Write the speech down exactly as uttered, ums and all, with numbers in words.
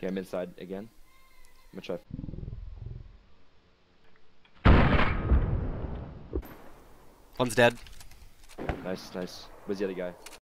Okay, I'm inside again. I'm gonna try. One's dead. Nice, nice. Where's the other guy?